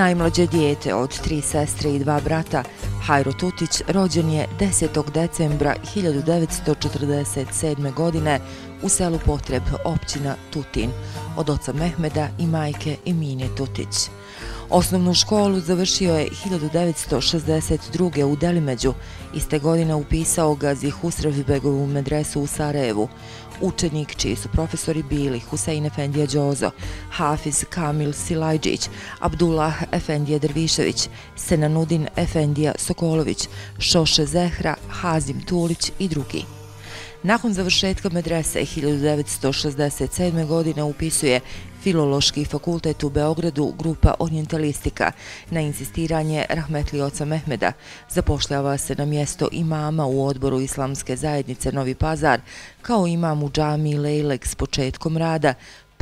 Najmlađe dijete od 3 sestre i 2 brata, Hajro Tutić, rođen je 10. decembra 1947. godine u selu Potreb, općina Tutin, od oca Mehmeda i majke Emine Tutić. Osnovnu školu završio je 1962. u Delimeđu. Iste godine upisao Gazi Husrevbegovu medresu u Sarajevu. Učenik čiji su profesori bili Husein Efendija Đozo, Hafiz Kamil Silajđić, Abdullah Efendija Dervišević, Senanudin Efendija Sokolović, Šoše Zehra, Hazim Tulić i drugi. Nakon završetka medrese 1967. godine upisuje Filološki fakultet u Beogradu, grupa orijentalistika. Na insistiranje rahmetli oca Mehmeda zapošljava se na mjesto imama u odboru Islamske zajednice Novi Pazar, kao imam u džamiji Lejlek s početkom rada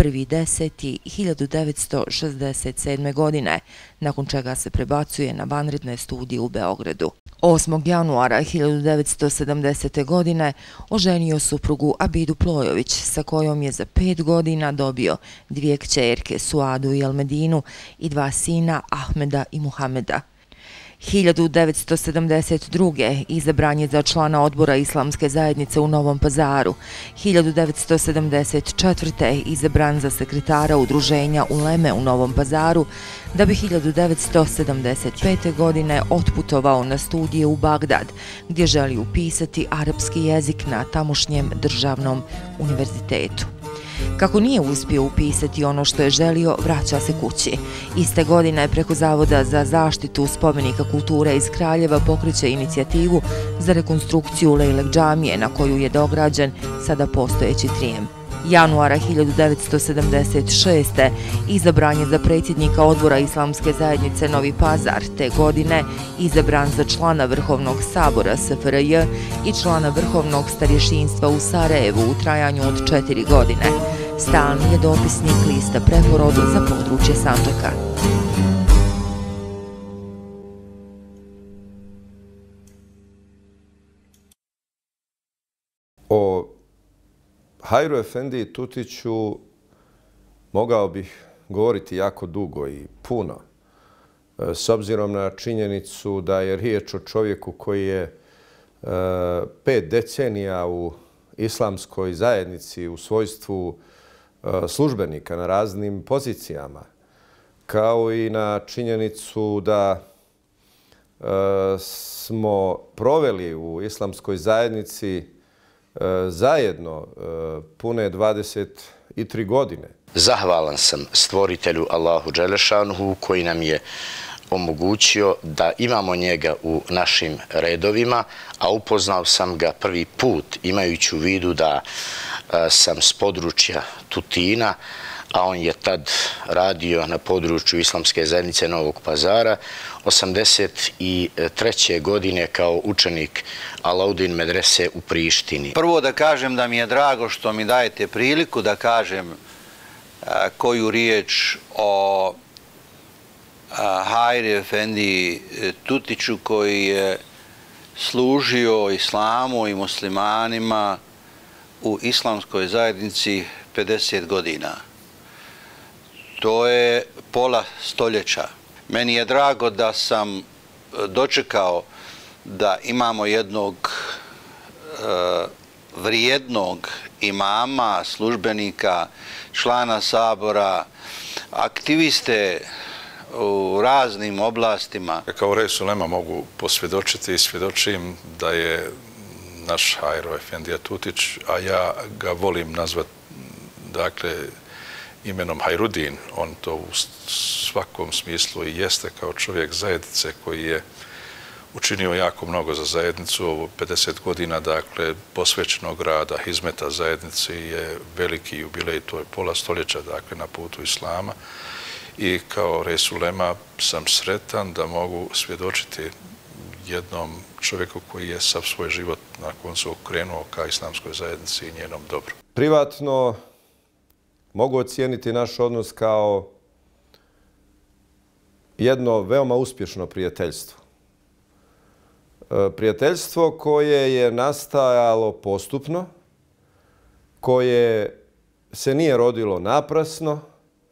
1.10.1967. godine, nakon čega se prebacuje na vanredne studije u Beogradu. 8. januara 1970. godine oženio suprugu Abidu Plojović, sa kojom je za 5 godina dobio 2 kćerke, Suadu i Elmedinu, i 2 sina, Ahmeda i Muhameda. 1972. izabran je za člana odbora Islamske zajednice u Novom Pazaru. 1974. izabran za sekretara udruženja Uleme u Novom Pazaru, da bi 1975. godine otputovao na studije u Bagdad, gdje želi upisati arapski jezik na tamošnjem državnom univerzitetu. Kako nije uspio upisati ono što je želio, vraća se kući. Iste godine preko Zavoda za zaštitu spomenika kulture iz Kraljeva pokreće inicijativu za rekonstrukciju Lejlek džamije, na koju je dograđen sada postojeći trijem. Januara 1976. izabran je za predsjednika odbora Islamske zajednice Novi Pazar, te godine izabran za člana Vrhovnog sabora SFRJ i člana Vrhovnog starješinstva u Sarajevu u trajanju od 4 godine. Stalni je dopisnik lista Preporod za područje Sandžaka. O Hajru Efendiji Tutiću mogao bih govoriti jako dugo i puno, s obzirom na činjenicu da je riječ o čovjeku koji je 5 decenija u islamskoj zajednici u svojstvu službenika na raznim pozicijama, kao i na činjenicu da smo proveli u islamskoj zajednici zajedno pune 23 godine. Zahvalan sam stvoritelju Allahu Đelešanuhu koji nam je omogućio da imamo njega u našim redovima, a upoznao sam ga prvi put imajući u vidu da sam s područja Tutina, a on je tad radio na području Islamske zajednice Novog Pazara, 1983. godine kao učenik Alaudin medrese u Prištini. Prvo da kažem da mi je drago što mi dajete priliku da kažem koju riječ o Hajri Efendiji Tutiću koji je služio islamu i muslimanima u islamskoj zajednici 50 godina. To je pola stoljeća. Meni je drago da sam dočekao da imamo jednog vrijednog imama, službenika, člana sabora, aktiviste u raznim oblastima. Kao Reis Ulema mogu posvjedočiti i svjedočim da je naš Hajro Efendija Tutić, a ja ga volim nazvati, dakle, imenom Hajrudin. On to u svakom smislu i jeste kao čovjek zajednice koji je učinio jako mnogo za zajednicu. Ovo 50 godina, dakle, posvećenog rada, hizmeta zajednici je veliki jubilej, to je pola stoljeća, dakle, na putu islama. I kao Reis Ulema sam sretan da mogu svjedočiti jednom čovjeku koji je sav svoj život na koncu okrenuo ka islamskoj zajednici i njenom dobru. Privatno mogu ocijeniti naš odnos kao jedno veoma uspješno prijateljstvo. Prijateljstvo koje je nastajalo postupno, koje se nije rodilo naprasno,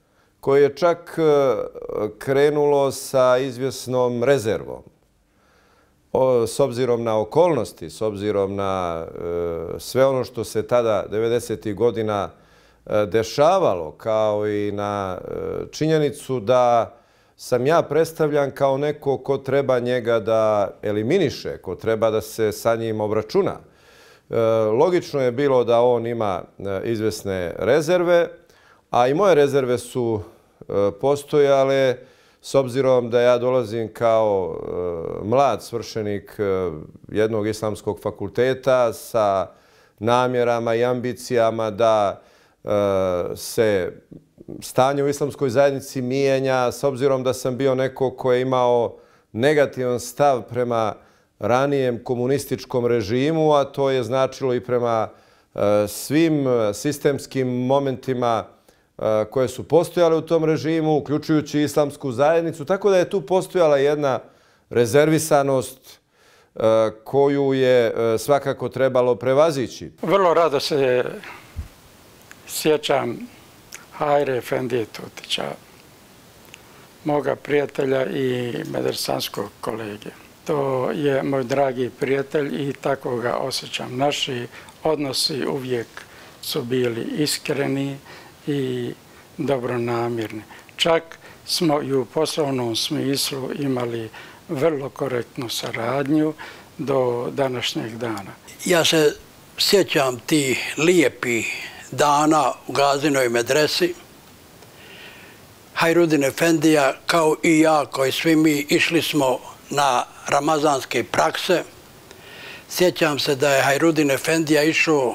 koje je čak krenulo sa izvjesnom rezervom. S obzirom na okolnosti, s obzirom na sve ono što se tada 90. godina dešavalo, kao i na činjenicu da sam ja predstavljan kao neko ko treba njega da eliminiše, ko treba da se sa njim obračuna. Logično je bilo da on ima izvjesne rezerve, a i moje rezerve su postojale s obzirom da ja dolazim kao mlad svršenik jednog islamskog fakulteta sa namjerama i ambicijama da se stanje u islamskoj zajednici mijenja, s obzirom da sam bio neko ko je imao negativan stav prema ranijem komunističkom režimu, a to je značilo i prema svim sistemskim momentima koje su postojale u tom režimu, uključujući islamsku zajednicu. Tako da je tu postojala jedna rezervisanost koju je svakako trebalo prevazići. Vrlo rado se sjećam Hajre Efendije Tutića, moga prijatelja i medresanskog kolege. To je moj dragi prijatelj i tako ga osjećam. Naši odnosi uvijek su bili iskreni i dobronamirni. Čak smo i u poslovnom smislu imali vrlo korektnu saradnju do današnjeg dana. Ja se sjećam tih lijepih dana u Gazinoj medresi. Hajrudin Efendija, kao i ja, kao i svi mi, išli smo na ramazanske prakse. Sjećam se da je Hajrudin Efendija išao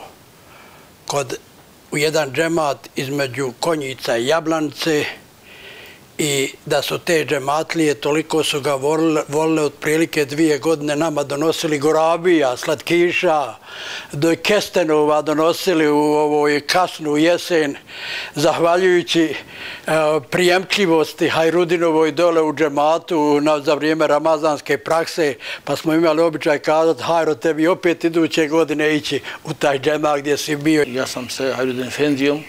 u jedan džemat između Konjica i Jablanice i da su te džematlije, toliko su ga volile, otprilike 2 godine nama donosili gorabija, slatkiša, do kestenova donosili u ovoj kasnu jesen, zahvaljujući prijemčivosti Hajrudinovoj dole u džematu za vrijeme ramazanske prakse, pa smo imali običaj kazati: Hajro, tebi opet iduće godine ići u taj džemat gdje si bio. Ja sam se Hajrudin Efendijom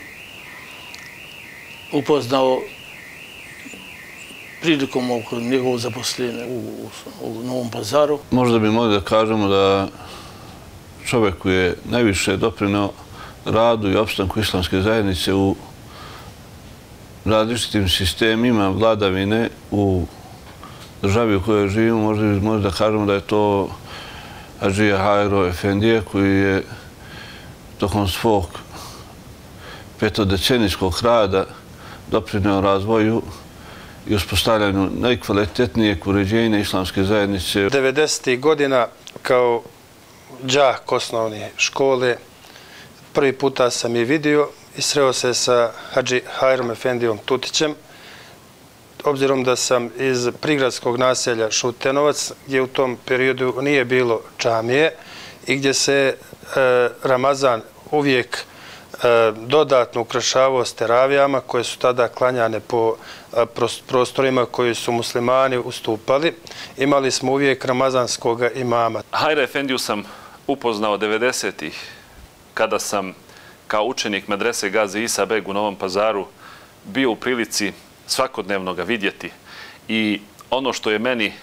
upoznao prilikom njegovog zaposlenja u Novom Pazaru. Možda bi mogli da kažemo da čovjek koji je najviše doprineo radu i opstanku islamske zajednice u različitim sistemima vladavine u državi u kojoj živimo, možda bi mogli da kažemo da je to Hadžija Hajro Efendija, koji je tokom svog 5-decenijskog rada doprineo razvoju i uspostavljanju najkvalitetnijeg uređenja islamske zajednice. 90. godina kao đak osnovne škole prvi puta sam je vidio i sreo se sa Hadži Hajrom Efendijom Tutićem. Obzirom da sam iz prigradskog naselja Šutenovac, gdje u tom periodu nije bilo džamije i gdje se Ramazan uvijek dodatno ukrašavao s teravijama koje su tada klanjane po prostorima koji su muslimani ustupali. Imali smo uvijek ramazanskog imama. Hajra Efendiju sam upoznao 90-ih kada sam kao učenik medrese Gazi Isa Beg u Novom Pazaru bio u prilici svakodnevno ga vidjeti. I ono što je meni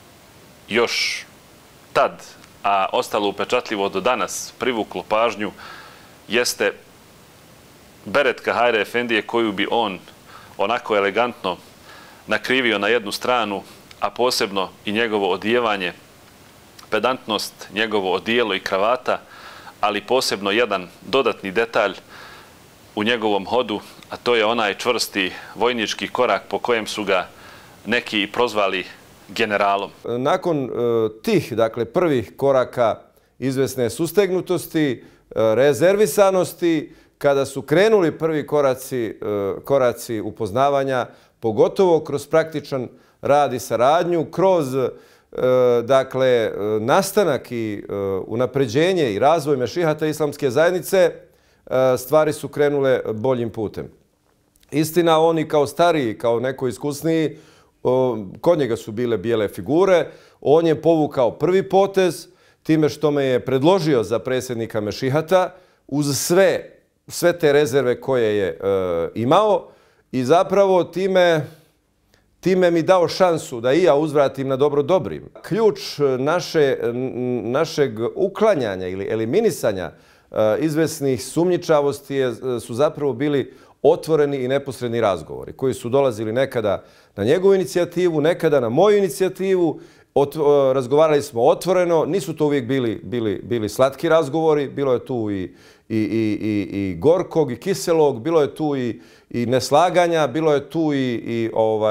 još tad, a ostalo upečatljivo do danas, privuklo pažnju, jeste beretka Hajre Efendije koju bi on onako elegantno nakrivio na jednu stranu, a posebno i njegovo odijevanje, pedantnost, njegovo odijelo i kravata, ali posebno jedan dodatni detalj u njegovom hodu, a to je onaj čvrsti vojnički korak po kojem su ga neki prozvali generalom. Nakon tih, dakle, prvih koraka izvesne sustegnutosti, rezervisanosti, kada su krenuli prvi koraci upoznavanja, pogotovo kroz praktičan rad i saradnju, kroz dakle, nastanak i unapređenje i razvoj mešihata islamske zajednice, stvari su krenule boljim putem. Istina, oni kao stariji, kao neko iskusniji, kod njega su bile bijele figure, on je povukao prvi potez time što me je predložio za predsjednika mešihata uz sve te rezerve koje je imao i zapravo time mi dao šansu da i ja uzvratim na dobro dobrim. Ključ našeg uklanjanja ili eliminisanja izvesnih sumnjičavosti su zapravo bili otvoreni i neposredni razgovori koji su dolazili nekada na njegovu inicijativu, nekada na moju inicijativu. Razgovarali smo otvoreno, nisu to uvijek bili slatki razgovori, bilo je tu i gorkog i kiselog, bilo je tu i neslaganja, bilo je tu i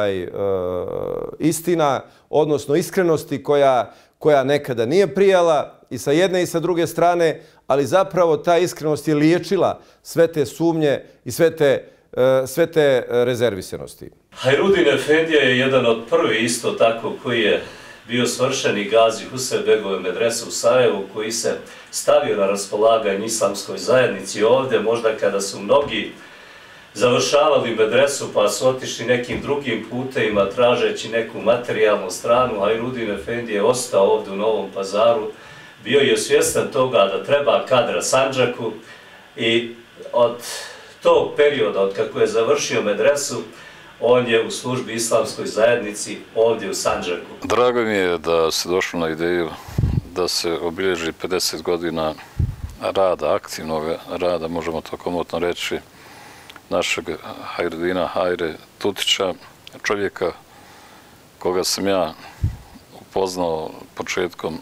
istina, odnosno iskrenosti koja nekada nije prijala i sa jedne i sa druge strane, ali zapravo ta iskrenost je liječila sve te sumnje i sve te rezervisanosti. Hajrudin Efendija je jedan od prvi isto tako koji je bio svršeni gazi Husebegove medrese u Sarajevu, koji se stavio na raspolaganje islamskoj zajednici ovdje, možda kada su mnogi završavali medresu pa su otišli nekim drugim putevima tražeći neku materijalnu stranu. Hajrudin Efendija je ostao ovdje u Novom Pazaru, bio je svjestan toga da treba kadra Sandžaku i od tog perioda, od kako je završio medresu, on je u službi islamskoj zajednici ovdje u Sandžaku. Drago mi je da se došlo na ideju da se obilježi 50 godina rada, aktivnog rada, možemo to komotno reći, našeg Hajrudina Hajre Tutića, čovjeka koga sam ja upoznao početkom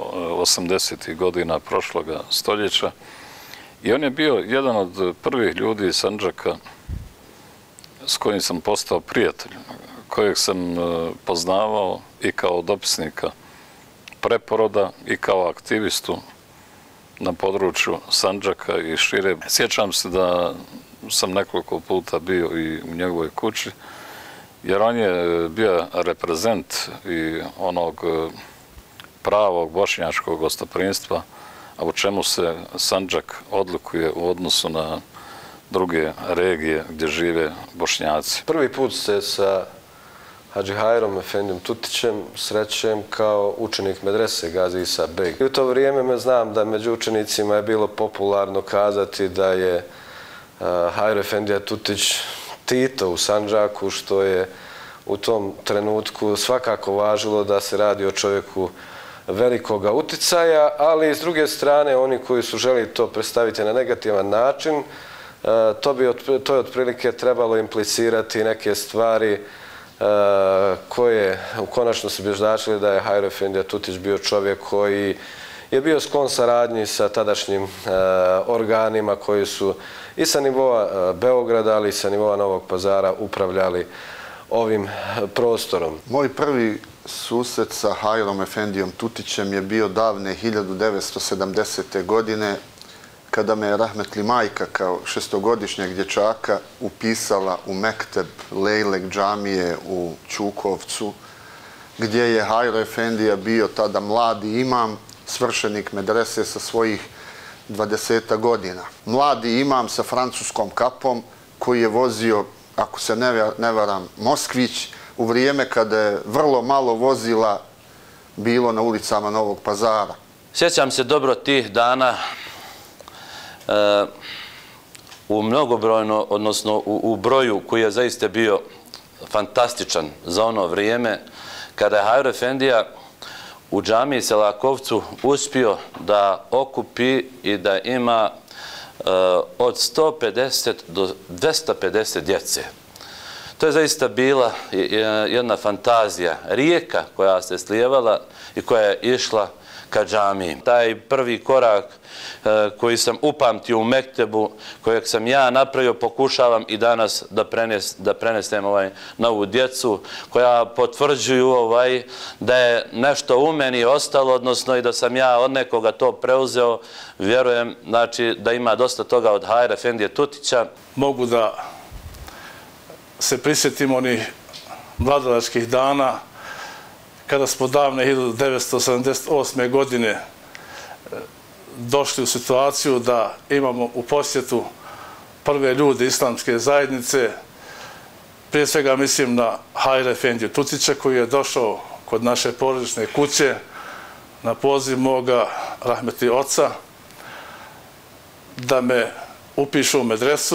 80. godina prošloga stoljeća. I on je bio jedan od prvih ljudi iz Sandžaka s kojim sam postao prijatelj, kojeg sam poznavao i kao dopisnika Preporoda i kao aktivistu na području Sandžaka i šire. Sjećam se da sam nekoliko puta bio i u njegovoj kući, jer on je bio reprezent i onog pravog bošnjačkog gostoprimstva, a u čemu se Sandžak odlikuje u odnosu na druge regije gdje žive Bošnjaci. Prvi put se sa Hadži Hajrom Efendijom Tutićem srećem kao učenik medrese Gazi Isa Beg. I u to vrijeme znam da među učenicima je bilo popularno kazati da je Hajro Efendija Tutić Tito u Sandžaku, što je u tom trenutku svakako važilo da se radi o čovjeku velikoga uticaja, ali s druge strane oni koji su želi to predstaviti na negativan način, to je otprilike trebalo implicirati neke stvari koje u konačnosti bi značili da je Hajro Efendija Tutić bio čovjek koji je bio sklon saradnji sa tadašnjim organima koji su i sa nivoa Beograda, ali i sa nivoa Novog Pazara upravljali ovim prostorom. Moj prvi susret sa Hajrom Efendijom Tutićem je bio davne 1970. godine, kada me je rahmetli majka kao šestogodišnjeg dječaka upisala u mekteb Lejlek džamije u Ćukovcu, gdje je Hajro Efendija bio tada mladi imam, svršenik medrese sa svojih 20 godina. Mladi imam sa francuskom kapom koji je vozio, ako se ne varam, Moskvić, u vrijeme kada je vrlo malo vozila bilo na ulicama Novog Pazara. Sjećam se dobro tih dana u mnogobrojno, odnosno u broju koji je zaista bio fantastičan za ono vrijeme, kada je Hajro Efendija u džamiji Selakovcu uspio da okupi i da ima od 150 do 250 djece. To je zaista bila jedna fantazija, rijeka koja se slijevala i koja je išla ka džamiji. Taj prvi korak koji sam upamtio u mektebu, kojeg sam ja napravio, pokušavam i danas da prenesem na ovu djecu, koja potvrđuju da je nešto u meni ostalo, odnosno i da sam ja od nekoga to preuzeo. Vjerujem da ima dosta toga od Hajra Efendije Tutića. Mogu da se prisjetim onih mladalačkih dana kada smo davne 1978. godine došli u situaciju da imamo u posjetu prve ljude islamske zajednice. Prije svega mislim na Hajra Efendiju Tutića koji je došao kod naše porodične kuće na poziv moga rahmetli oca da me upišu u medresu.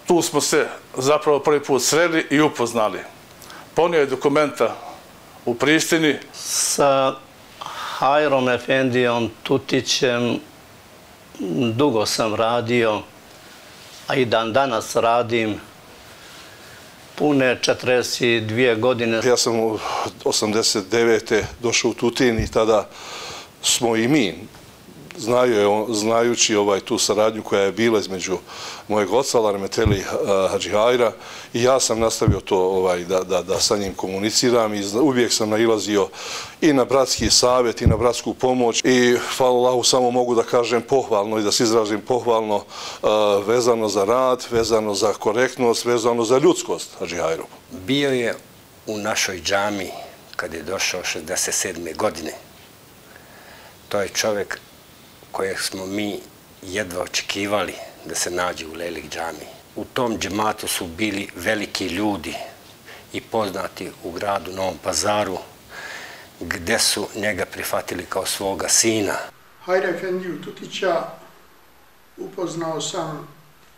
Tu smo se zapravo prvi put sreli i upoznali. Ponio je dokumenta u Prištini. Sa Hajrom Efendijom Tutićem dugo sam radio, a i dan danas radim. Pune 42 godine. Ja sam u 89. došao u Tutin i tada smo i mi, znajući tu saradnju koja je bila između mojeg oca, Rahmetli Hadži Hajra, i ja sam nastavio to da sa njim komuniciram i uvijek sam nailazio i na bratski savjet i na bratsku pomoć i hvala Allahu samo mogu da kažem pohvalno i da se izrazim pohvalno vezano za rad, vezano za korektnost, vezano za ljudskost Hadži Hajru. Bio je u našoj džami kad je došao 67. godine. To je čovjek kojeg smo mi jedva očekivali da se nađe u Lejlik džami. U tom džematu su bili veliki ljudi i poznati u gradu Novom Pazaru, gde su njega prihvatili kao svoga sina. Hajra Efendiju Tutića upoznao sam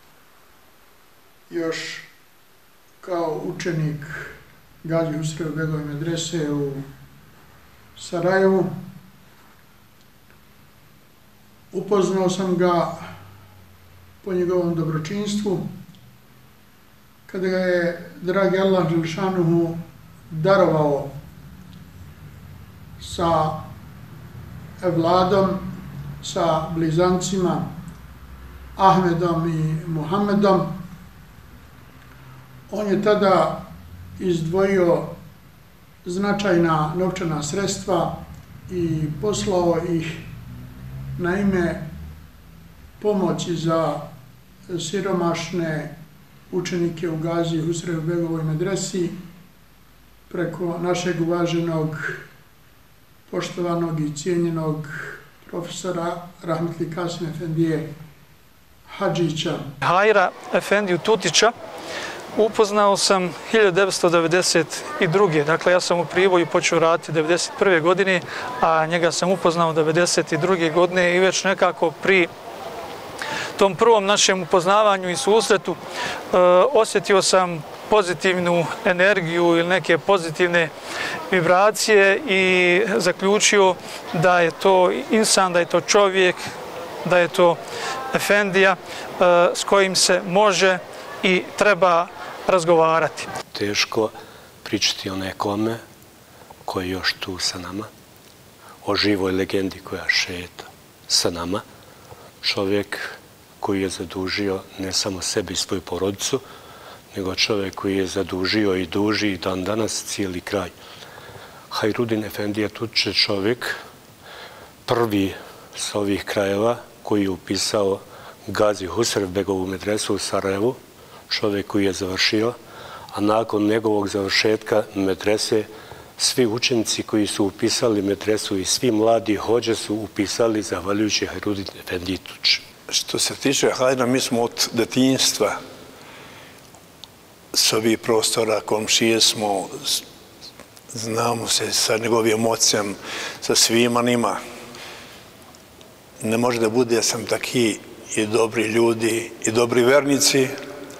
još kao učenik Gazi Husrev Begove medrese u Sarajevu. Upoznao sam ga po njegovom dobročinstvu, kada ga je dragi Allah Đelšanuhu darovao sa Evladom, sa blizancima Ahmedom i Muhammedom. On je tada izdvojio značajna novčana sredstva i poslao ih na ime pomoći za siromašne učenike u Gazi Husrev Begovoj medresi preko našeg uvaženog, poštovanog i cijenjenog profesora Rahmetli Kasim Efendije Hadžića. Hajra Efendiju Tutića upoznao sam 1992. Dakle, ja sam u Priboju počeo raditi 1991. godine, a njega sam upoznao 1992. godine i već nekako pri tom prvom našem upoznavanju i susretu osjetio sam pozitivnu energiju ili neke pozitivne vibracije i zaključio da je to insan, da je to čovjek, da je to Efendija s kojim se može i treba razgovarati. Teško pričati o nekome koji je još tu sa nama, o živoj legendi koja šeta sa nama. Čovjek koji je zadužio ne samo sebe i svoju porodicu, nego čovjek koji je zadužio i duži i dan danas cijeli kraj. Hajrudin Efendija Tutić je čovjek prvi s ovih krajeva koji je upisao Gazi Husrev Begovu medresu u Sarajevu, čovjek koji je završio, a nakon njegovog završetka medrese svi učenici koji su upisali medresu i svi mladi hođe su upisali zahvaljujući Hajrudin Efendiji Tutiću. Što se tiče Hajra, mi smo od detinjstva s ovih prostora, komšije smo, znamo se sa njegovim ocem, sa svima njima. Ne može da bude, sam taki i dobri ljudi i dobri vernici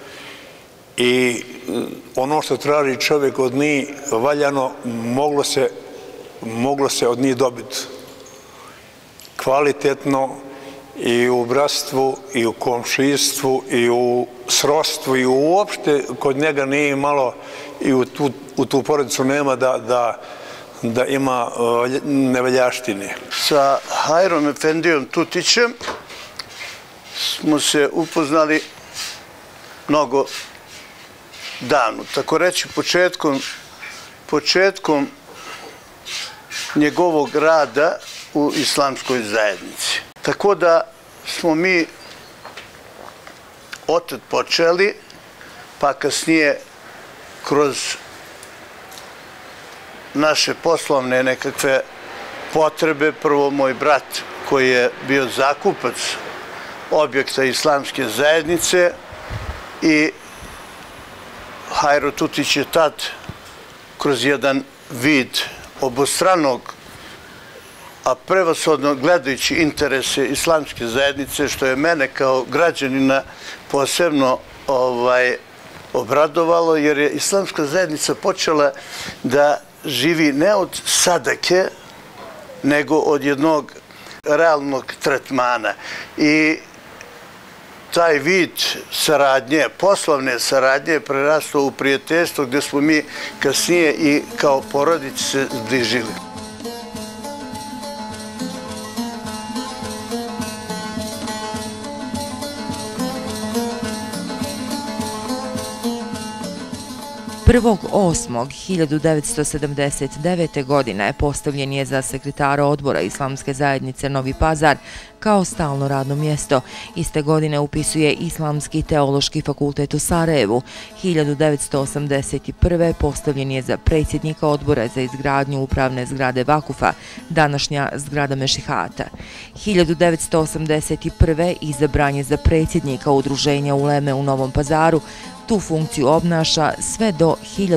i ono što traži čovjek od njih valjano moglo se od njih dobiti kvalitetno i u bratstvu i u komšijstvu i u srodstvu i uopšte kod njega nije malo i u tu porodicu nema da ima nevaljaštine. Sa Hajrom Efendijom Tutićem smo se upoznali mnogo davno, tako reći početkom njegovog rada u islamskoj zajednici. Tako da smo mi otad počeli, pa kasnije kroz naše poslovne nekakve potrebe, prvo moj brat koji je bio zakupac objekta islamske zajednice i Hajro Tutić je tad kroz jedan vid obostranog, a prevashodno gledajući interese islamske zajednice, što je mene kao građanina posebno obradovalo jer je islamska zajednica počela da živi ne od sadake, nego od jednog realnog tretmana. I taj vid saradnje, poslovne saradnje prerastao u prijateljstvo gdje smo mi kasnije i kao porodici se zbližili. 1.8.1979. godine postavljen je za sekretara odbora Islamske zajednice Novi Pazar kao stalno radno mjesto. Iste godine upisuje Islamski teološki fakultet u Sarajevu. 1981. postavljen je za predsjednika odbora za izgradnju upravne zgrade Vakufa, današnja zgrada Mešihata. 1981. izabran je za predsjednika udruženja Uleme u Novom Pazaru. Tu funkciju obnaša sve do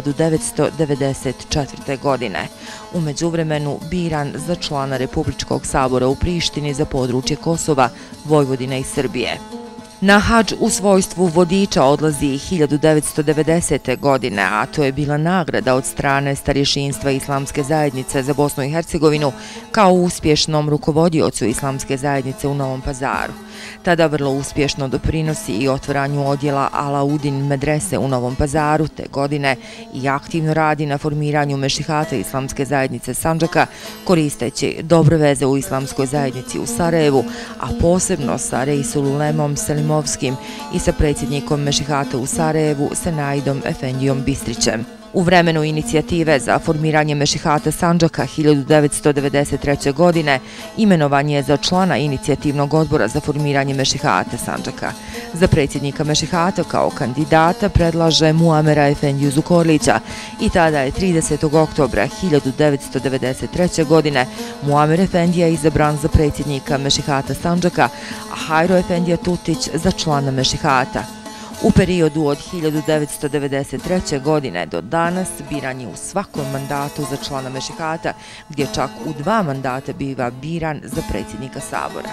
1994. godine. U međuvremenu biran za člana Republičkog sabora u Prištini za područje Kosova, Vojvodine i Srbije. Na hadž u svojstvu vodiča odlazi 1990. godine, a to je bila nagrada od strane starješinstva Islamske zajednice za Bosnu i Hercegovinu kao uspješnom rukovodiocu Islamske zajednice u Novom Pazaru. Tada vrlo uspješno doprinosi i otvaranju odjela Alaudin medrese u Novom Pazaru te godine i aktivno radi na formiranju mešihata Islamske zajednice Sandžaka, koristeći dobre veze u Islamskoj zajednici u Sarajevu, a posebno sa Reisul Ulemom Selimovskim i sa predsjednikom mešihata u Sarajevu Senaidom Efendijom Bistrićem. U vremenu inicijative za formiranje mešihata Sandžaka 1993. godine imenovan je za člana inicijativnog odbora za formiranje mešihata Sandžaka. Za predsjednika mešihata kao kandidata predlaže Muamera Efendiju Zukorlića i tada je 30. oktobra 1993. godine Muamer Efendija izabran za predsjednika mešihata Sandžaka, a Hajro Efendija Tutić za člana mešihata. U periodu od 1993. godine do danas biran je u svakom mandatu za člana mešihata, gdje čak u 2 mandata biva biran za predsjednika sabora.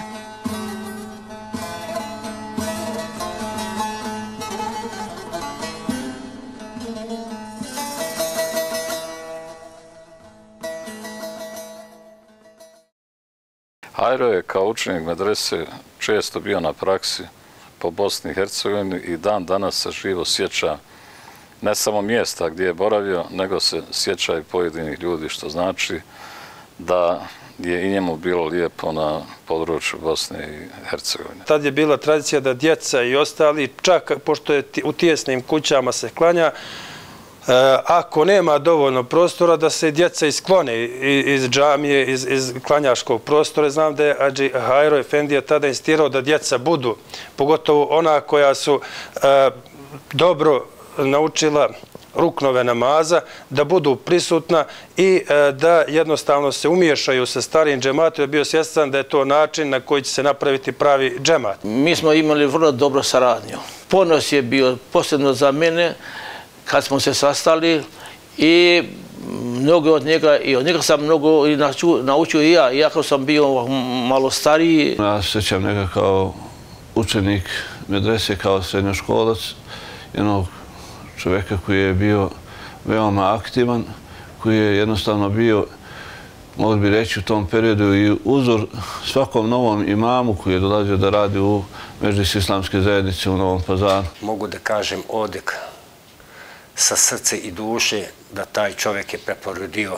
Hajro je kao učenik medrese često bio na praksi po Bosni i Hercegovini i dan danas se živo sjeća ne samo mjesta gdje je boravio, nego se sjeća i pojedinih ljudi, što znači da je i njemu bilo lijepo na području Bosne i Hercegovine. Tad je bila tradicija da djeca i ostali, čak pošto je u tijesnim kućama se klanja, ako nema dovoljno prostora da se djeca isklone iz džamije, iz klanjaškog prostora. Znam da je Hadži Hajro Efendija tada insistirao da djeca budu, pogotovo ona koja su dobro naučila ruknove namaza, da budu prisutna i da jednostavno se umiješaju sa starijim džematom. Je bio svjestan da je to način na koji će se napraviti pravi džemat. Mi smo imali vrlo dobro saradnju. Ponos je bio posebno za mene kad smo se sastali i mnogo od njega sam mnogo naučio i ja, iako sam bio malo stariji. Ja se sjećam njega kao učenik medrese, kao srednjoškolac, jednog čovjeka koji je bio veoma aktivan, koji je jednostavno bio, mogli bi reći u tom periodu, i uzor svakom novom imamu koji je dolazio da radi u Medžlis Islamske zajednice u Novom Pazaru. Mogu da kažem odek sa srce i duše da taj čovjek je preporodio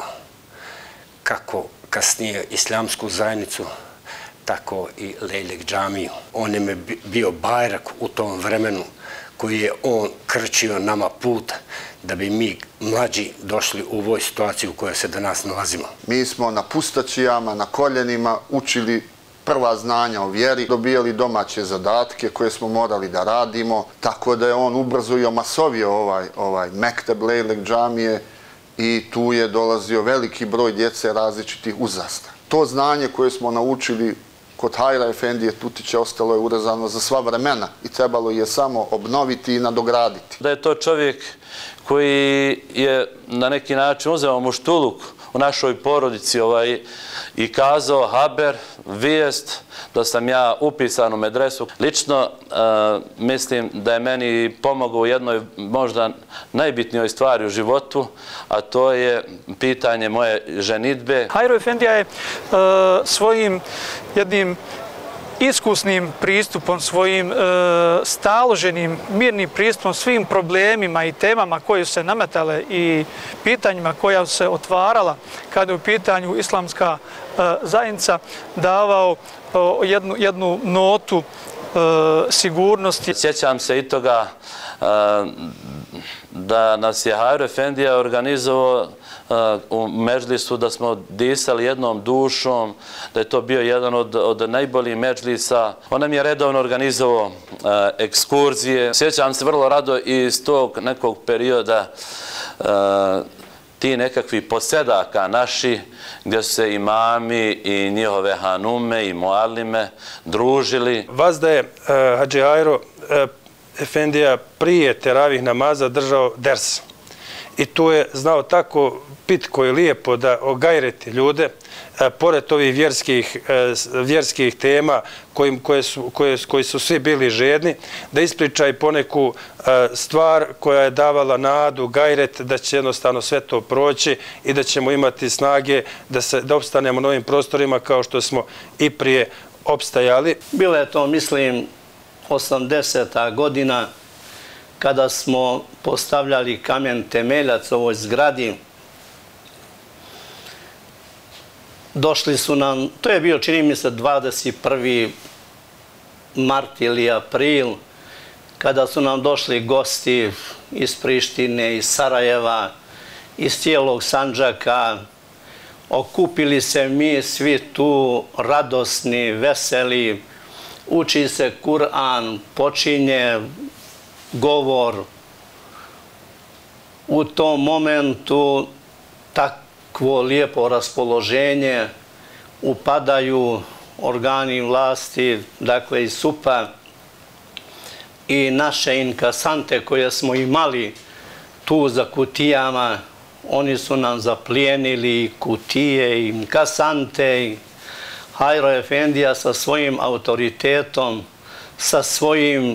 kako kasnije Islamsku zajednicu, tako i Lejlek džamiju. On je bio bajrak u tom vremenu koji je on krčio nama put da bi mi mlađi došli u ovoj situaciji u kojoj se danas nalazimo. Mi smo na pustačijama, na koljenima učili prva znanja o vjeri, dobijali domaće zadatke koje smo morali da radimo, tako da je on ubrzo i omasovio ovaj mekteb Lejlek džamije i tu je dolazio veliki broj djece različitih uzrasta. To znanje koje smo naučili kod Hajra Efendije Tutića ostalo je urezano za sva vremena i trebalo je samo obnoviti i nadograditi. Da je to čovjek koji je na neki način uzeo muštuluk u našoj porodici i kazao haber, vijest da sam ja upisan u medresu. Lično mislim da je meni pomogao u jednoj možda najbitnijoj stvari u životu, a to je pitanje moje ženidbe. Hajro Efendija je svojim jednim iskusnim pristupom, svojim staloženim, mirnim pristupom svim problemima i temama koje su se nametale i pitanjima koja su se otvarala kada je u pitanju islamska zajednica, davao jednu notu sigurnosti. Sjećam se i toga da nas je Hajro Efendija organizovao u Medžlisu, da smo disali jednom dušom, da je to bio jedan od najboljih medžlisa. On nam je redovno organizovao ekskurzije. Sjećam se vrlo rado iz tog nekog perioda ti nekakvi posedaka naši, gdje su se imami i njihove hanume i mualime družili. Vazda je Hadži Hajro Efendija prije teravih namaza držao ders. I tu je znao tako pitko i lijepo da ogajreti ljude, pored ovih vjerskih tema koji su svi bili žedni, da ispriča i poneku stvar koja je davala nadu, gajret, da će jednostavno sve to proći i da ćemo imati snage da opstanemo na ovim prostorima kao što smo i prije opstajali. Bilo je to, mislim, 80. godina kada smo postavljali kamen temeljac ovoj zgradi. Došli su nam, to je bio, čini mi se, 21. mart ili april, kada su nam došli gosti iz Prištine, iz Sarajeva, iz cijelog Sandžaka. Okupili se mi svi tu radosni, veseli, uči se Kur'an, počinje govor. U tom momentu takvo lijepo raspoloženje, upadaju organi vlasti, dakle i SUP-a i naše inkasante koje smo imali tu za kutijama. Oni su nam zaplijenili kutije i inkasante. Hajro Efendija sa svojim autoritetom, sa svojim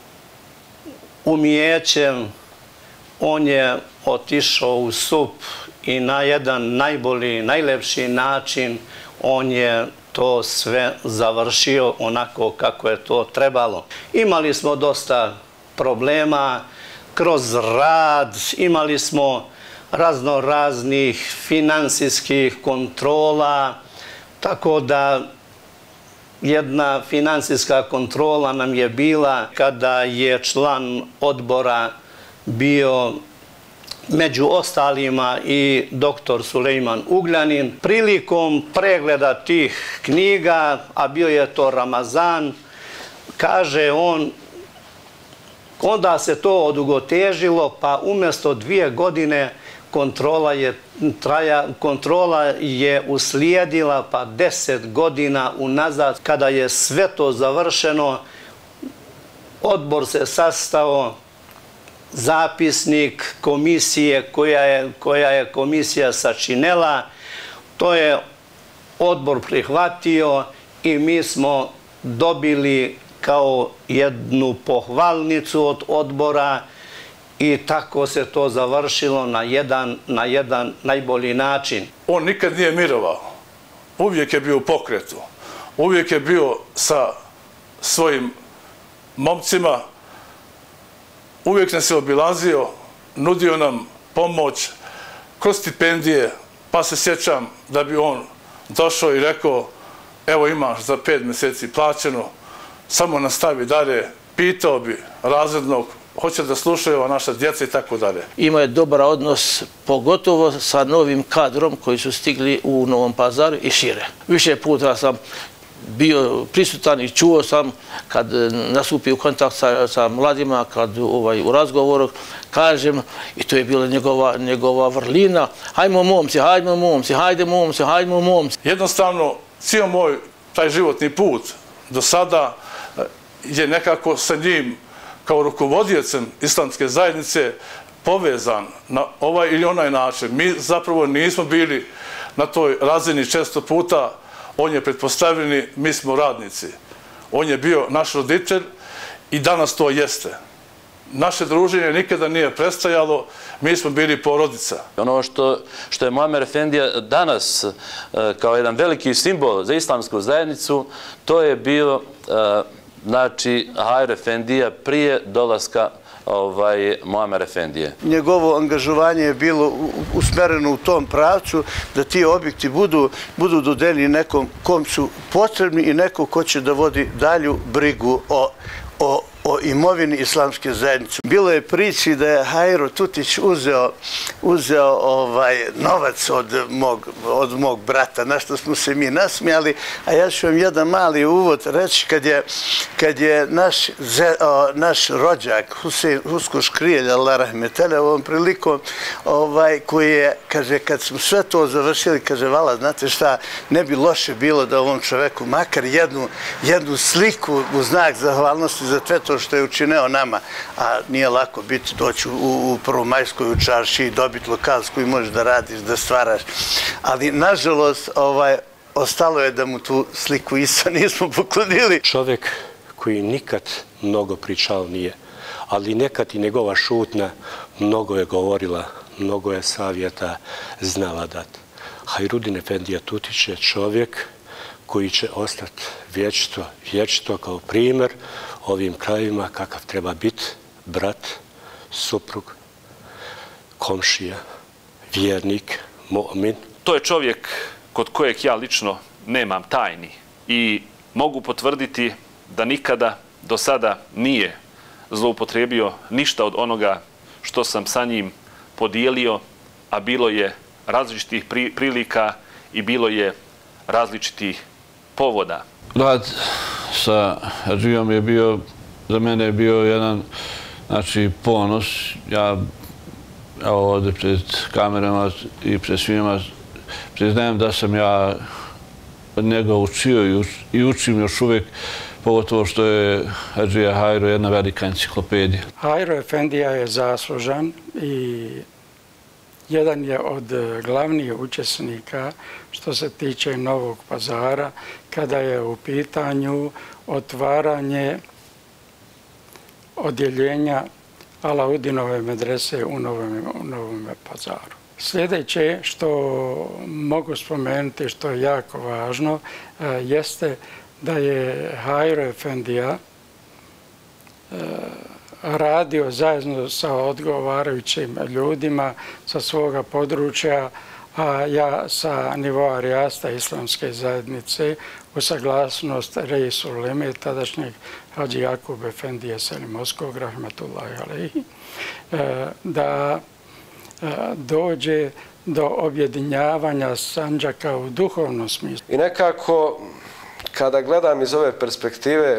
umijećem, on je otišao u SUP i na jedan najbolji, najlepši način on je to sve završio onako kako je to trebalo. Imali smo dosta problema kroz rad, imali smo raznih finansijskih kontrola, tako da jedna finansijska kontrola nam je bila kada je član odbora bio među ostalima i doktor Sulejman Ugljanin. Prilikom pregleda tih knjiga, a bio je to Ramazan, kaže on, onda se to odugotežilo, pa umjesto 2 godine kontrola je uslijedila, pa 10 godina unazad. Kada je sve to završeno, odbor se sastao, zapisnik komisije koja je komisija sačinela, to je odbor prihvatio i mi smo dobili kao jednu pohvalnicu od odbora i tako se to završilo na jedan najbolji način. On nikad nije mirovao, uvijek je bio u pokretu, uvijek je bio sa svojim momcima, uvijek nas je obilazio, nudio nam pomoć kroz stipendije, pa se sjećam da bi on došao i rekao, evo imaš za 5 mjeseci plaćeno, samo nastavi dalje, pitao bi razrednog, hoće da slušaju ova naša djeca i tako dalje. Imao je dobar odnos, pogotovo sa novim kadrom koji su stigli u Novom Pazaru i šire. Više puta sam bio prisutan i čuo sam kad nastupi u kontakt sa mladima, kad u razgovoru kažem, i to je bila njegova vrlina, hajmo momci, hajmo momci, hajde momci, hajmo momci. Jednostavno, cijel moj taj životni put do sada je nekako sa njim kao rukovodijecem islamske zajednice povezan na ovaj ili onaj način. Mi zapravo nismo bili na toj razini često puta on je pretpostavljeni, mi smo radnici. On je bio naš roditelj i danas to jeste. Naše druženje nikada nije prestajalo, mi smo bili porodica. Ono što je Muamer Efendija danas kao jedan veliki simbol za islamsku zajednicu, to je bio, znači, Hajro Efendija prije dolaska Muamer Efendije. Njegovo angažovanje je bilo usmereno u tom pravcu da ti objekti budu dodeljeni nekom kom su potrebni i neko ko će da vodi dalju brigu o imovini islamske zajednice. Bilo je priči da je Hajro Tutić uzeo novac od mog brata, na što smo se mi nasmijali, a ja ću vam jedan mali uvod reći kad je naš rođak Husko Škrijelj, Allah rahmetele, ovom prilikom koji je, kaže, kad smo sve to završili, kaže, vala, znate šta, ne bi loše bilo da ovom čoveku makar jednu sliku u znak zahvalnosti za sve to što je učineo nama, a nije lako doći u Prvomajskoj u čarši i dobiti lokal s koji možeš da radiš, da stvaraš. Ali, nažalost, ostalo je da mu tu sliku isto nismo poklonili. Čovjek koji nikad mnogo pričao nije, ali nekad i njegova šutnja mnogo je govorila, mnogo je savjeta znala dati. Hajrudin Efendija Tutić je čovjek koji će ostati vječito kao primjer ovim krajevima kakav treba biti brat, suprug, komšija, vjernik, mu'min. To je čovjek kod kojeg ja lično nemam tajni i mogu potvrditi da nikada do sada nije zloupotrijebio ništa od onoga što sam sa njim podijelio, a bilo je različitih prilika i bilo je različitih povoda. Rad sa Hadžijom je bio, za mene je bio jedan, znači, ponos. Ja ovdje pred kamerama i pred svima priznajem da sam ja od njega učio i učim još uvijek, pogotovo što je Hadžija Hajro jedna velika enciklopedija. Hajro Efendija je zaslužan i jedan je od glavnih učesnika što se tiče Novog Pazara kada je u pitanju otvaranje odjeljenja Alaudinove medrese u Novom Pazaru. Sljedeće što mogu spomenuti, što je jako važno, jeste da je Hajro Efendija radio zajedno sa odgovarajućim ljudima sa svoga područja, a ja sa nivoa Rijasta Islamske zajednice u saglasnost Reisul Uleme, tadašnjeg Hadži Jakub Efendije Selimoskog, rahmetullahi alejhi, da dođe do objedinjavanja Sandžaka u duhovnom smislu. I nekako, kada gledam iz ove perspektive,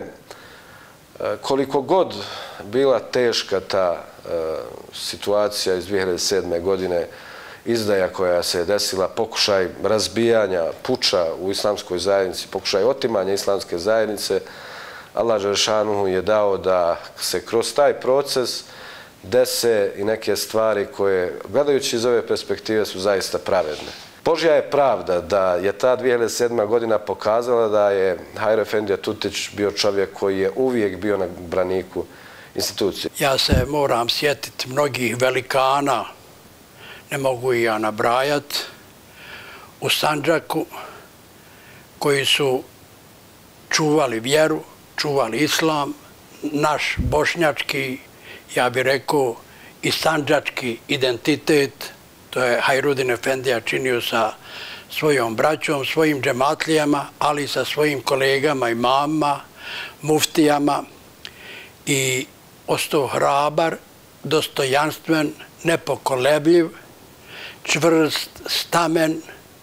koliko god bila teška ta situacija iz 2007. godine, izdaja koja se je desila, pokušaj razbijanja, puča u islamskoj zajednici, pokušaj otimanja islamske zajednice, Allah Đelešanuhu je dao da se kroz taj proces dese i neke stvari koje, gledajući iz ove perspektive, su zaista pravedne. Božja je pravda da je ta 2007. godina pokazala da je Hajro Efendija Tutić bio čovjek koji je uvijek bio na braniku institucije. Ja se moram sjetiti mnogih velikana, ne mogu i ja nabrajati, u Sandžaku koji su čuvali vjeru, čuvali islam, naš bošnjački, ja bih rekao, i sandžački identitet. To je Hajrudin Efendija činio sa svojom braćom, svojim džematlijama, ali i sa svojim kolegama, imamama, muftijama, i ostao hrabar, dostojanstven, nepokolebljiv, čvrst, stamen.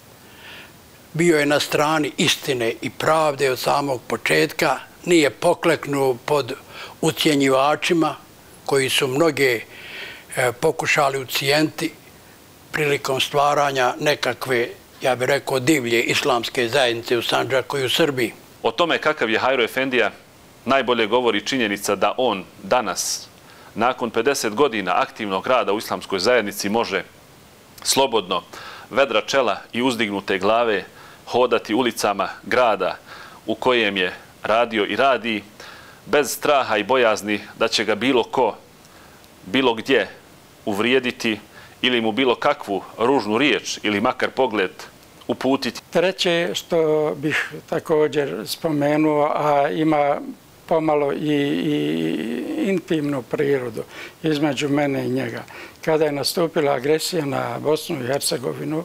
Bio je na strani istine i pravde od samog početka, nije pokleknuo pod ucjenjivačima koji su mnoge pokušali ucijeniti prilikom stvaranja nekakve, ja bih rekao, divlje islamske zajednice u Sandžaku i u Srbiji. O tome kakav je Hajro Efendija najbolje govori činjenica da on danas, nakon 50 godina aktivnog rada u islamskoj zajednici, može slobodno vedra čela i uzdignute glave hodati ulicama grada u kojem je radio i radi, bez straha i bojazni da će ga bilo ko, bilo gdje uvrijediti ili mu bilo kakvu ružnu riječ ili makar pogled uputiti. Treće što bih također spomenuo, a ima pomalo i intimnu prirodu između mene i njega. Kada je nastupila agresija na Bosnu i Hercegovinu,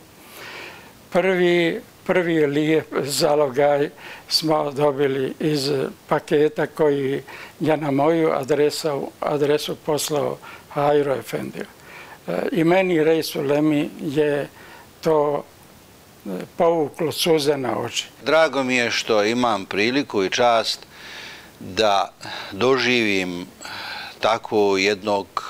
prvi lijep zalogaj smo dobili iz paketa koji je na moju adresu poslao Hajro Efendija. I meni Rej Sulemi je to povuklo suze na oči. Drago mi je što imam priliku i čast da doživim takvu jednog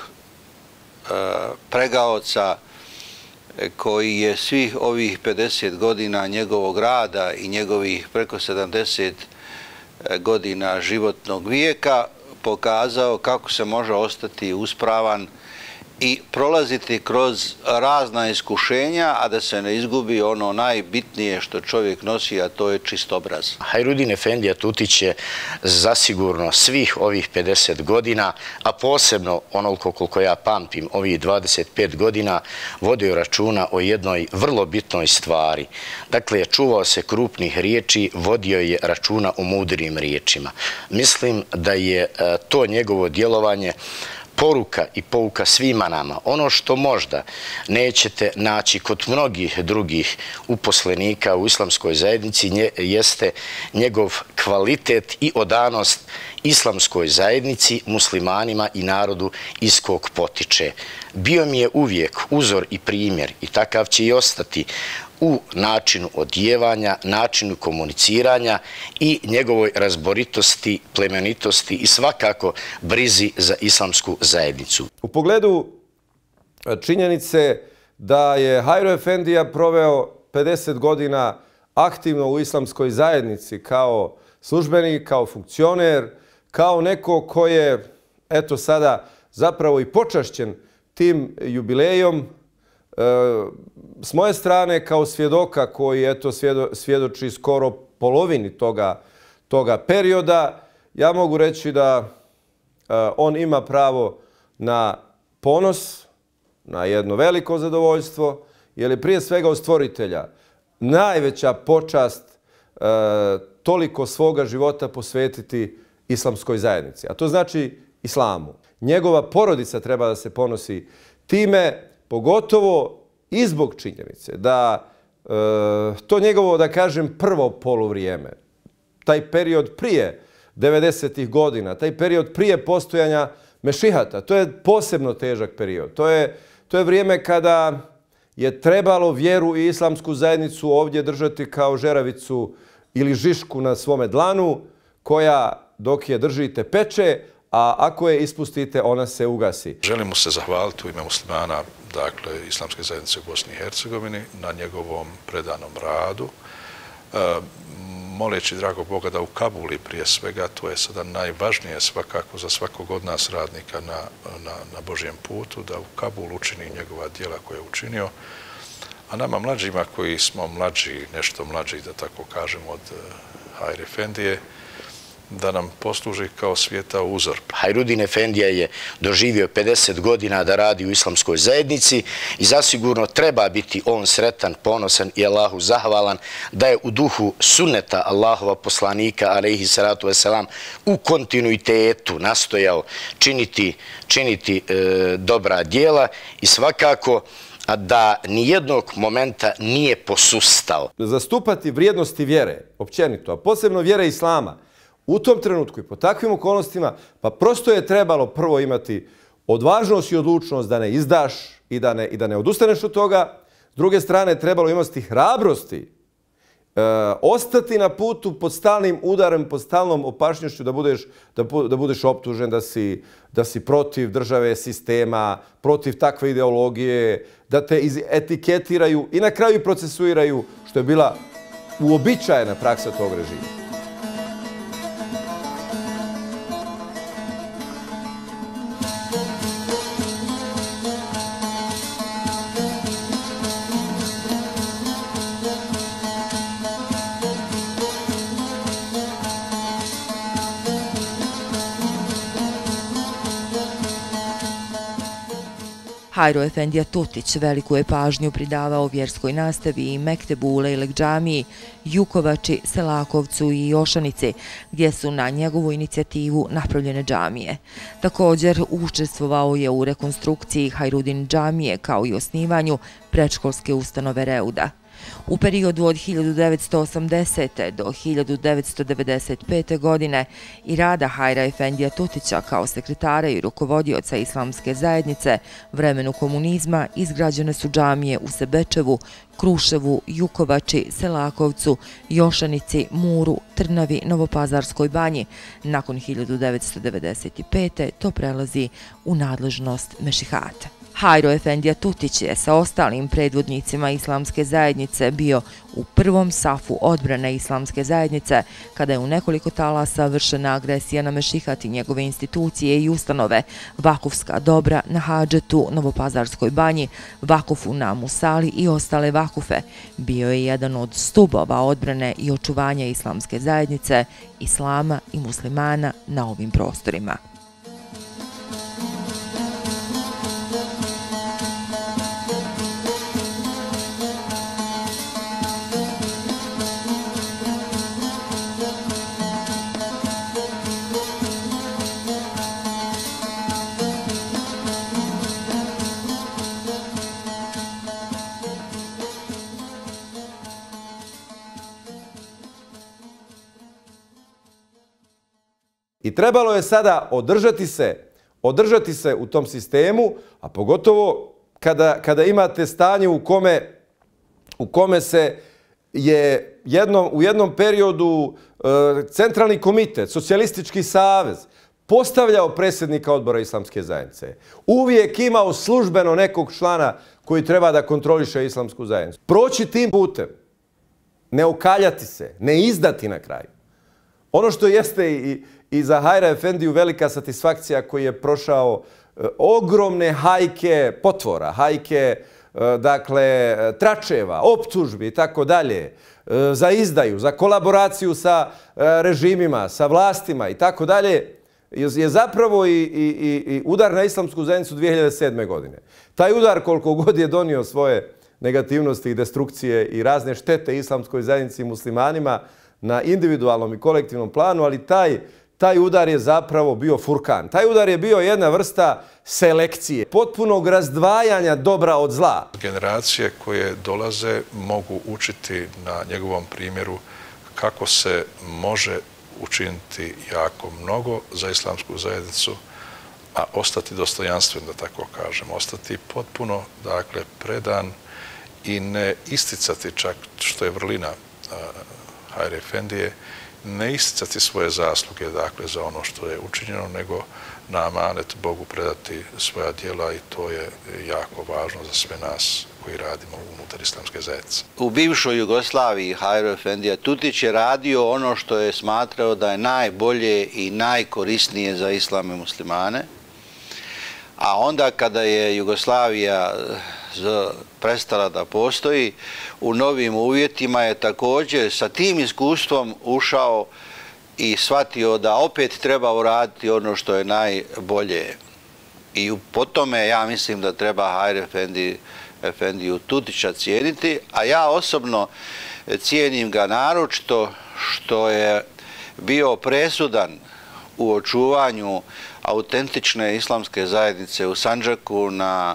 pregaoca koji je svih ovih 50 godina njegovog rada i njegovih preko 70 godina životnog vijeka pokazao kako se može ostati uspravan i prolaziti kroz razna iskušenja, a da se ne izgubi ono najbitnije što čovjek nosi, a to je čist obraz. Hajrudin Efendija Tutić je zasigurno svih ovih 50 godina, a posebno onoliko koliko ja pamtim, ovih 25 godina, vodio računa o jednoj vrlo bitnoj stvari. Dakle, čuvao se krupnih riječi, vodio je računa o mudrim riječima. Mislim da je to njegovo djelovanje poruka i pouka svima nama. Ono što možda nećete naći kod mnogih drugih uposlenika u islamskoj zajednici jeste njegov kvalitet i odanost islamskoj zajednici, muslimanima i narodu iz kog potiče. Bio mi je uvijek uzor i primjer i takav će i ostati u načinu odjevanja, načinu komuniciranja i njegovoj razboritosti, plemenitosti i svakako brizi za islamsku zajednicu. U pogledu činjenice da je Hajro Efendija proveo 50 godina aktivno u islamskoj zajednici kao službenik, kao funkcioner, kao neko ko je, eto sada, zapravo i počašćen tim jubilejom, s moje strane kao svjedoka koji eto svjedoči skoro polovini toga perioda, ja mogu reći da on ima pravo na ponos, na jedno veliko zadovoljstvo, jer je prije svega od stvoritelja najveća počast toliko svoga života posvetiti islamskoj zajednici. A to znači islamu. Njegova porodica treba da se ponosi time, pogotovo i zbog činjenice da to njegovo, da kažem, prvo poluvrijeme, taj period prije 90. godina, taj period prije postojanja mešihata, to je posebno težak period. To je vrijeme kada je trebalo vjeru i islamsku zajednicu ovdje držati kao žeravicu ili žišku na svome dlanu, koja dok je držite peče, a ako je ispustite, ona se ugasi. Želimo se zahvaliti u ime muslimana, dakle, Islamske zajednice u Bosni i Hercegovini, na njegovom predanom radu. Moleći dragog Boga da u Kabuli prije svega, to je sada najvažnije svakako za svakog od nas radnika na Božjem putu, da u Kabul učini njegova djela koje je učinio. A nama mlađima koji smo mlađi, nešto mlađi, da tako kažem, od Hajre Efendije, da nam posluži kao svijeta uzor. Hajrudin Efendija je doživio 50 godina da radi u islamskoj zajednici i zasigurno treba biti on sretan, ponosan i Allahu zahvalan da je u duhu sunneta Allahova poslanika, alejhi salatu vesselam, u kontinuitetu nastojao činiti dobra djela i svakako da nijednog momenta nije posustao. Zastupati vrijednosti vjere, općenito, a posebno vjere islama, u tom trenutku i po takvim okolnostima, pa prosto je trebalo prvo imati odvažnost i odlučnost da ne izdaš i da ne odustaneš od toga. S druge strane, trebalo imati hrabrosti, ostati na putu pod stalnim udarem, pod stalnom opašnjošću da budeš optužen da si protiv države, sistema, protiv takve ideologije, da te etiketiraju i na kraju procesuiraju, što je bila uobičajena praksa tog režima. Hajro Efendija Tutić veliku je pažnju pridavao vjerskoj nastavi i Mektebu u Lejlek džamiji, Jukovači, Selakovcu i Jošanici, gdje su na njegovu inicijativu napravljene džamije. Također učestvovao je u rekonstrukciji Hajrudin džamije kao i osnivanju predškolske ustanove Reuda. U periodu od 1980. do 1995. godine i rada Hajra Efendija Tutića kao sekretara i rukovodioca Islamske zajednice vremenu komunizma izgrađene su džamije u Sebečevu, Kruševu, Jukovači, Selakovcu, Jošanici, Muru, Trnavi, Novopazarskoj banji. Nakon 1995. to prelazi u nadležnost mešihata. Hajro Efendija Tutić je sa ostalim predvodnicima Islamske zajednice bio u prvom safu odbrane Islamske zajednice kada je u nekoliko talasa vršena agresija na mešihat i njegove institucije i ustanove, vakufska dobra na Hadžetu, Novopazarskoj banji, vakufu na Musali i ostale vakufe. Bio je jedan od stubova odbrane i očuvanja Islamske zajednice, islama i muslimana na ovim prostorima. I trebalo je sada održati se u tom sistemu, a pogotovo kada imate stanje u kome se je u jednom periodu Centralni komitet, Socijalistički savez, postavljao predsjednika odbora Islamske zajednice. Uvijek imao službeno nekog člana koji treba da kontroliše Islamsku zajednicu. Proći tim putem, ne okaljati se, ne izdati na kraju. Ono što jeste i za Hajra Efendiju velika satisfakcija koji je prošao ogromne hajke potvora, hajke tračeva, optužbi i tako dalje, za izdaju, za kolaboraciju sa režimima, sa vlastima i tako dalje, je zapravo i udar na Islamsku zajednicu 2007. godine. Taj udar koliko god je donio svoje negativnosti i destrukcije i razne štete Islamskoj zajednici i muslimanima na individualnom i kolektivnom planu, ali taj udar je zapravo bio furkan. Taj udar je bio jedna vrsta selekcije, potpunog razdvajanja dobra od zla. Generacije koje dolaze mogu učiti na njegovom primjeru kako se može učiniti jako mnogo za Islamsku zajednicu, a ostati dostojanstven, da tako kažem, ostati potpuno, predan i ne isticati čak što je vrlina Hajre Efendije, ne isticati svoje zasluge, za ono što je učinjeno, nego na amanet Bogu predati svoja djela i to je jako važno za sve nas koji radimo unutar Islamske zajednice. U bivšoj Jugoslaviji Hajro Efendija Tutić je radio ono što je smatrao da je najbolje i najkorisnije za islam i muslimane, a onda kada je Jugoslavija prestala da postoji, u novim uvjetima je također sa tim iskustvom ušao i shvatio da opet treba uraditi ono što je najbolje. I po tome ja mislim da treba Hajro Efendiju Tutića cijeniti, a ja osobno cijenim ga naročito što je bio presudan u očuvanju autentične islamske zajednice u Sandžaku na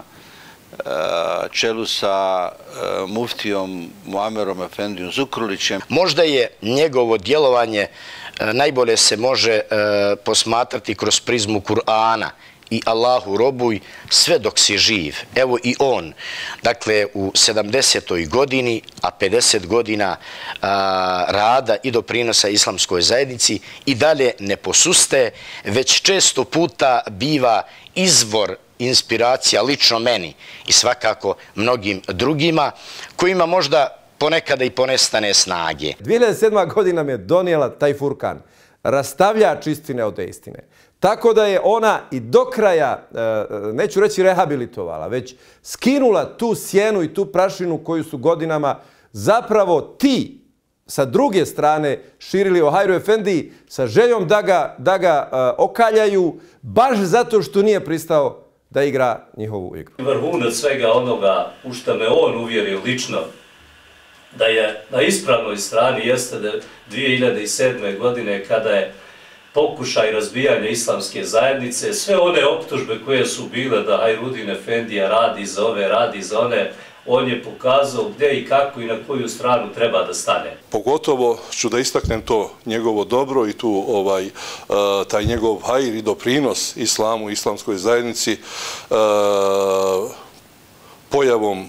čelu sa muftijom Muamerom Efendijom Zukrulićem. Možda je njegovo djelovanje najbolje se može posmatrati kroz prizmu Kur'ana i Allahu robuj sve dok si živ. Evo i on, dakle u 70. godini, a 50 godina rada i doprinosa islamskoj zajednici i dalje ne posuste, već često puta biva izvor inspiracija lično meni i svakako mnogim drugima kojima možda ponekada i ponestane snage. 2007. godina mi je donijela taj furkan, rastavljač istine od istine. Tako da je ona i do kraja, neću reći rehabilitovala, već skinula tu sjenu i tu prašinu koju su godinama zapravo ti sa druge strane širili o Hajru Efendiji sa željom da ga okaljaju baš zato što nije pristao da igra njihovu igru. Vrhunac svega onoga u što me on uvjerio lično, da je na ispravnoj strani jeste da 2007. godine kada je pokušaj razbijanja islamske zajednice, sve one optužbe koje su bile da Hajrudin Efendija radi za ove, radi za one, on je pokazao gdje i kako i na koju stranu treba da stane. Pogotovo ću da istaknem to njegovo dobro i tu taj njegov hajr i doprinos islamu, islamskoj zajednici, pojavom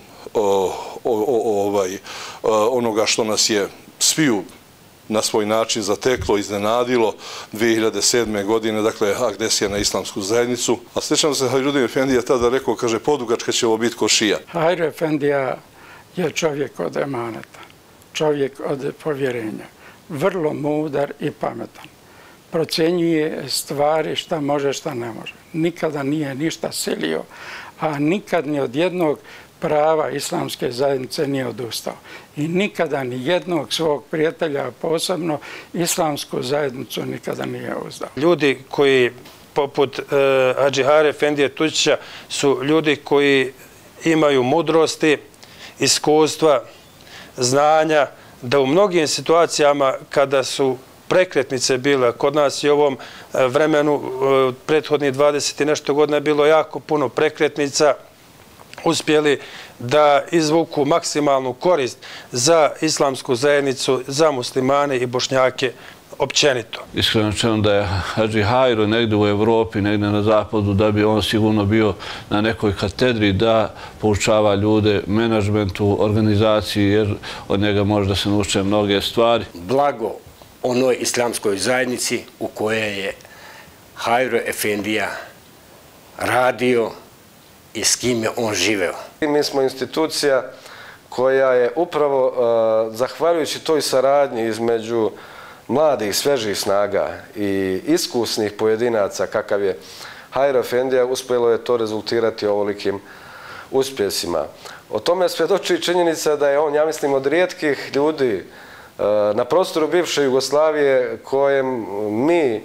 onoga što nas je sviju na svoj način zateklo, iznenadilo 2007. godine, dakle agresija na islamsku zajednicu. A sjećam se, Hajrudin Efendija tada rekao, kaže, podugačka će ovo biti ko šija. Hajro Efendija je čovjek od emaneta, čovjek od povjerenja, vrlo mudar i pametan. Procenjuje stvari šta može, šta ne može. Nikada nije ništa silio, a nikad ni od jednog prava islamske zajednice nije odustao. I nikada ni jednog svog prijatelja, posebno islamsku zajednicu, nikada nije uzdao. Ljudi koji, poput Hadži Hajra Efendije Tutića, su ljudi koji imaju mudrosti, iskustva, znanja, da u mnogim situacijama kada su prekretnice bile kod nas i u ovom vremenu, prethodnih 20 i nešto godina je bilo jako puno prekretnica, uspjeli da izvuku maksimalnu korist za islamsku zajednicu, za muslimane i bošnjake općenito. Iskreno rečeno da je Hadži Hajro negdje u Evropi, negdje na zapadu, da bi on sigurno bio na nekoj katedri da poučava ljude menadžmentu, organizaciji, jer od njega može da se nauče mnoge stvari. Blago onoj islamskoj zajednici u kojoj je Hajro Efendija radio i s kim je on živeo. Mi smo institucija koja je upravo, zahvaljujući toj saradnji između mladih, svežih snaga i iskusnih pojedinaca kakav je Hajro Efendija, uspjelo je to rezultirati ovolikim uspjesima. O tome svjedoči činjenica da je on, ja mislim, od rijetkih ljudi na prostoru bivše Jugoslavije kojem mi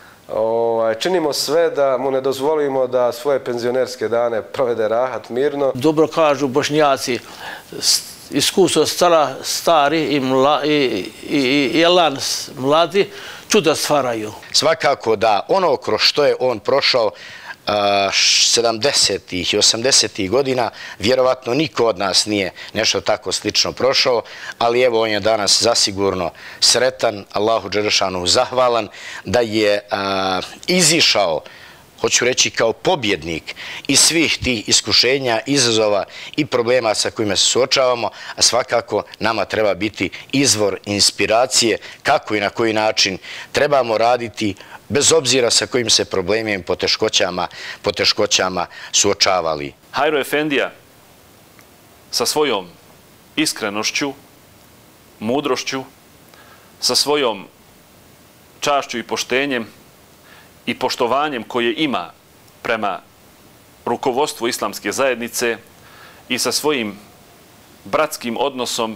činimo sve da mu ne dozvolimo da svoje penzionerske dane provede rahat, mirno. Dobro kažu Bošnjaci, iskustvo stari i elan mladi čuda stvaraju. Svakako da ono kroz što je on prošao 70. i 80. godina, vjerovatno niko od nas nije nešto tako slično prošao, ali evo on je danas zasigurno sretan, Allahu Đelešanu zahvalan, da je izišao, hoću reći, kao pobjednik iz svih tih iskušenja, izazova i problema sa kojima se suočavamo, a svakako nama treba biti izvor inspiracije kako i na koji način trebamo raditi, bez obzira sa kojim se problemima i poteškoćama suočavali. Hajro Efendija sa svojom iskrenošću, mudrošću, sa svojom čašću i poštenjem i poštovanjem koje ima prema rukovodstvu islamske zajednice i sa svojim bratskim odnosom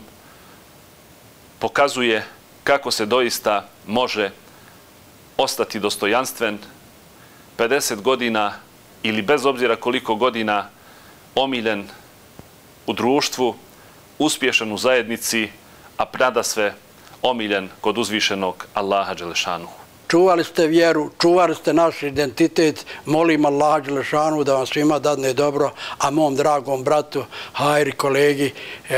pokazuje kako se doista može ostati dostojanstven 50 godina ili bez obzira koliko godina omiljen u društvu, uspješan u zajednici, a nadasve omiljen kod uzvišenog Allaha Đelešanu. Čuvali ste vjeru, čuvali ste naš identitet, molim Allaha Đelešanu da vam svima dadne dobro, a mom dragom bratu, Hajri, kolegi,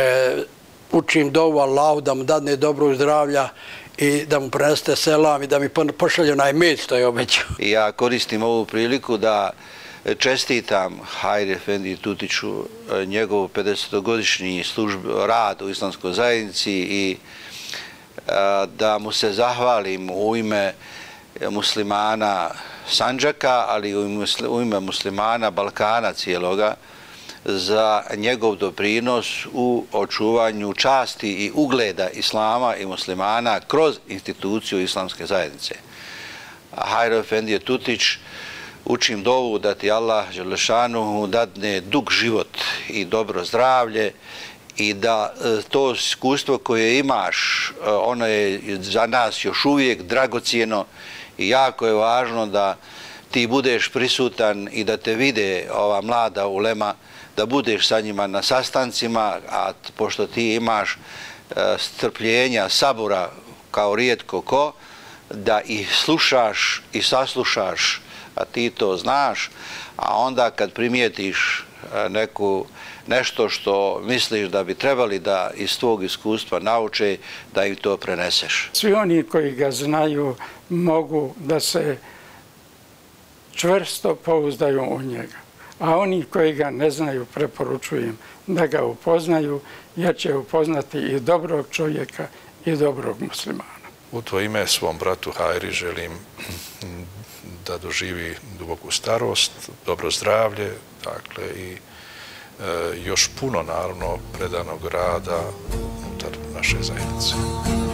učim dovu Allahu da mu dadne dobro zdravlja i da mu prenesete selam i da mi pošalju na email što je obećao. Ja koristim ovu priliku da čestitam Hajri Efendiji Tutiću njegov 50-godišnji rad u islamskoj zajednici i da mu se zahvalim u ime muslimana Sandžaka, ali i u ime muslimana Balkana cijeloga za njegov doprinos u očuvanju časti i ugleda islama i muslimana kroz instituciju islamske zajednice. Hajro Efendije Tutić, učim dovu da ti Allah Đelešanuhu dadne dug život i dobro zdravlje i da to iskustvo koje imaš, ono je za nas još uvijek dragocijeno i jako je važno da ti budeš prisutan i da te vide ova mlada ulema, da budeš sa njima na sastancima, a pošto ti imaš strpljenja, sabura kao rijetko ko, da ih slušaš i saslušaš, a ti to znaš, a onda kad primijetiš nešto što misliš da bi trebali da iz tvog iskustva nauče, da im to preneseš. Svi oni koji ga znaju mogu da se čvrsto pouzdaju u njega, a oni koji ga ne znaju preporučujem da ga upoznaju, jer će upoznati i dobrog čovjeka i dobrog muslimana. U tvoje ime svom bratu Hajri želim da doživi duboku starost, dobro zdravlje, dakle i još puno naravno predanog rada unutar naše zajednice.